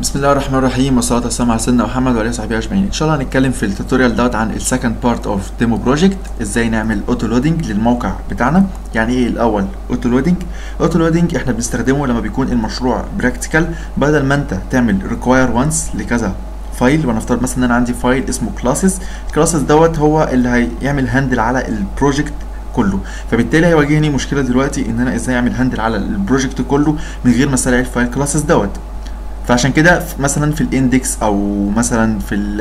بسم الله الرحمن الرحيم والصلاة والسلام على سيدنا محمد وعلى صحبه اجمعين. ان شاء الله هنتكلم في التوتوريال دوت عن السكند بارت اوف ديمو بروجكت، ازاي نعمل اوتو لودنج للموقع بتاعنا. يعني ايه الاول اوتو لودنج؟ اوتو لودنج احنا بنستخدمه لما بيكون المشروع براكتيكال، بدل ما انت تعمل ريكواير وانس لكذا فايل. ونفترض مثلا ان انا عندي فايل اسمه كلاسز، الكلاسز دوت هو اللي هيعمل هاندل على البروجكت كله، فبالتالي هيواجهني مشكله دلوقتي ان انا ازاي اعمل هاندل على البروجكت كله من غير ما استدعي الفايل كلاسز دوت. فعشان كده مثلا في الاندكس او مثلا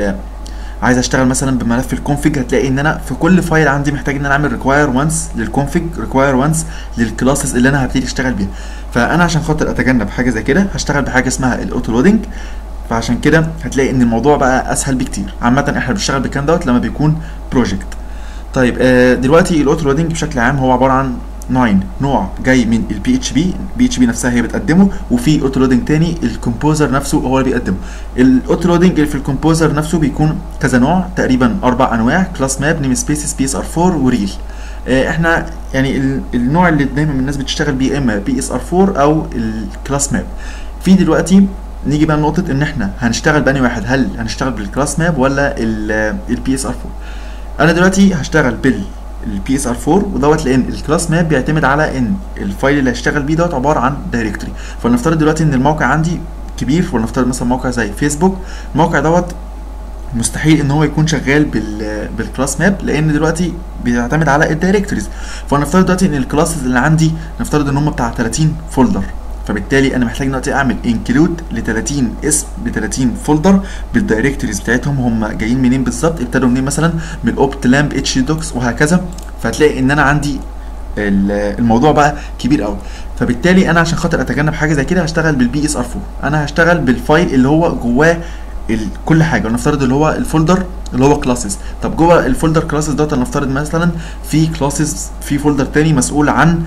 عايز اشتغل مثلا بملف الكونفيج، هتلاقي ان انا في كل فايل عندي محتاج ان انا اعمل ريكواير وانس للكونفيج، ريكواير وانس للكلاسز اللي انا هبتدي اشتغل بيها. فانا عشان خاطر اتجنب حاجه زي كده هشتغل بحاجه اسمها الاوتو لودنج. فعشان كده هتلاقي ان الموضوع بقى اسهل بكتير. عامه احنا بنشتغل بالكلام دوت لما بيكون بروجكت. طيب دلوقتي الاوتو لودنج بشكل عام هو عباره عن نوع جاي من البي اتش بي نفسها هي بتقدمه، وفي اوتو لودنج تاني الكومبوزر نفسه هو اللي بيقدمه. الاوتو لودنج اللي في الكومبوزر نفسه بيكون كذا نوع، تقريبا 4 انواع: كلاس ماب، نيم سبيس، بي اس ار 4 وريل. احنا يعني النوع اللي دايما الناس بتشتغل بيه اما بي اس ار 4 او الكلاس ماب. في دلوقتي نيجي بقى لنقطه ان احنا هنشتغل بأني واحد، هل هنشتغل بالكلاس ماب ولا البي اس ار 4؟ انا دلوقتي هشتغل البي اس ار 4 ودوت، لان الكلاس ماب بيعتمد على ان الفايل اللي هشتغل بيه دوت عباره عن دايركتوري. فلنفترض دلوقتي ان الموقع عندي كبير، ولنفترض مثلا موقع زي فيسبوك، الموقع دوت مستحيل ان هو يكون شغال بالكلاس ماب، لان دلوقتي بيعتمد على الدايركتوريز. فنفترض دلوقتي ان الكلاسز اللي عندي نفترض ان هم بتاع 30 فولدر، فبالتالي انا محتاج دلوقتي اعمل انكلود ل 30 اسم ب 30 فولدر بالدايركتوريز بتاعتهم، هم جايين منين بالظبط، ابتدوا منين، مثلا من الاوبت لامب اتش دوكس وهكذا. فهتلاقي ان انا عندي الموضوع بقى كبير قوي. فبالتالي انا عشان خاطر اتجنب حاجه زي كده هشتغل بالبي اس ار 4. انا هشتغل بالفايل اللي هو جواه كل حاجه. ونفترض اللي هو الفولدر اللي هو كلاسز. طب جوه الفولدر كلاسز دوت نفترض مثلا في كلاسز في فولدر تاني مسؤول عن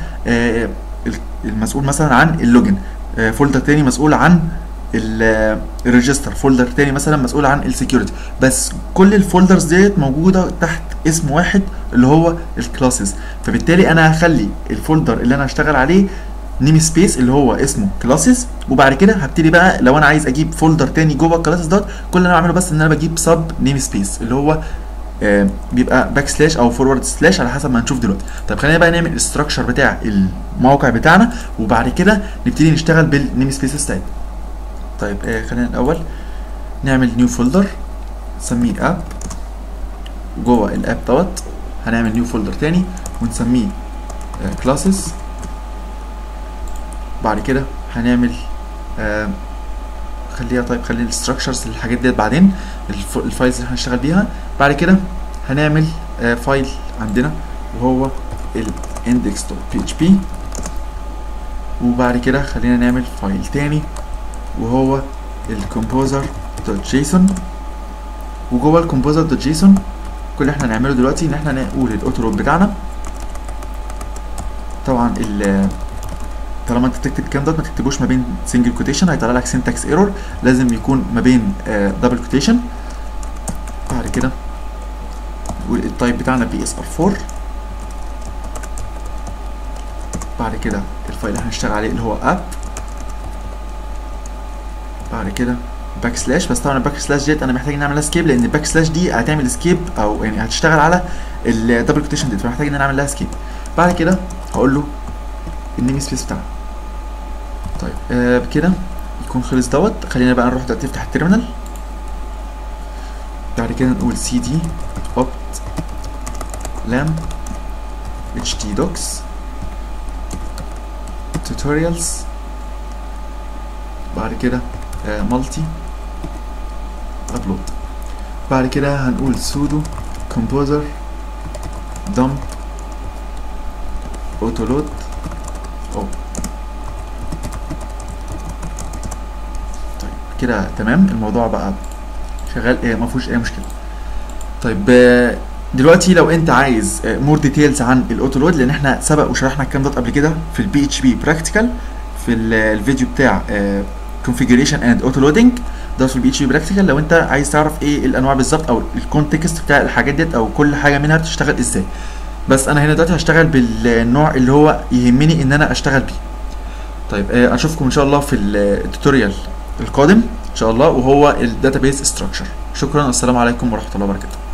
المسؤول مثلا عن اللوجن، فولدر تاني مسؤول عن الريجستر، فولدر تاني مثلا مسؤول عن السكيورتي. بس كل الفولدرز ديت موجوده تحت اسم واحد اللي هو الكلاسز. فبالتالي انا هخلي الفولدر اللي انا هشتغل عليه نيم سبيس اللي هو اسمه كلاسز، وبعد كده هبتدي بقى لو انا عايز اجيب فولدر تاني جوه الكلاسز دوت، كل اللي انا بعمله بس ان انا بجيب سب نيم سبيس اللي هو بيبقى باك سلاش او فورورد سلاش على حسب ما هنشوف دلوقتي. طيب خلينا بقى نعمل الاستراكشر بتاع الموقع بتاعنا، وبعد كده نبتدي نشتغل بالنيم سبيسز بتاعتنا. طيب خلينا الاول نعمل نيو فولدر نسميه اب. جوه الاب دوت هنعمل نيو فولدر تاني ونسميه كلاسز. بعد كده هنعمل خلي الاستراكشرز الحاجات ديت بعدين، الفايلز اللي هنشتغل بيها. بعد كده هنعمل فايل عندنا وهو index.php، وبعد كده خلينا نعمل فايل تاني وهو composer.json. وجوه composer.json كل اللي احنا هنعمله دلوقتي ان احنا نقول الاوتو لود بتاعنا. طبعا طالما انت بتكتب الكلام دوت ما تكتبوش ما بين سنجل كوتيشن، هيطلع لك سينتاكس ايرور، لازم يكون ما بين دبل كوتيشن. بعد كده نقول التايب بتاعنا بي اس ار 4. بعد كده الفايل اللي هنشتغل عليه اللي هو اب. بعد كده باك سلاش، بس طبعا الباك سلاش ديت انا محتاج ان اعمل لها سكيب، لان الباك سلاش دي هتعمل سكيب او يعني هتشتغل على الدبل كوتيشن ديت، فمحتاج ان انا اعمل لها سكيب. بعد كده هقول له النيم سبيس بتاعنا. طيب بكده يكون خلص دوت. خلينا بقى نروح دلوقتي نفتح التيرمينال. بعد كده نقول cd opt lamp htdocs tutorials. بعد كده multi upload. بعد كده هنقول sudo composer dump autoload. كده تمام، الموضوع بقى شغال ما فيهوش اي مشكله. طيب دلوقتي لو انت عايز مور ديتيلز عن الاوتو لود، لان احنا سبق وشرحنا الكلام ده قبل كده في البي اتش بي براكتيكال في الفيديو بتاع configuration and auto loading ده في البي اتش بي براكتيكال. لو انت عايز تعرف ايه الانواع بالظبط او الكونتكست بتاع الحاجات ديت او كل حاجه منها بتشتغل ازاي، بس انا هنا دلوقتي هشتغل بالنوع اللي هو يهمني ان انا اشتغل بيه. طيب اشوفكم ان شاء الله في التوتوريال القادم. شاء الله، وهو الداتابيز ستراكشر. شكرا والسلام عليكم ورحمه الله وبركاته.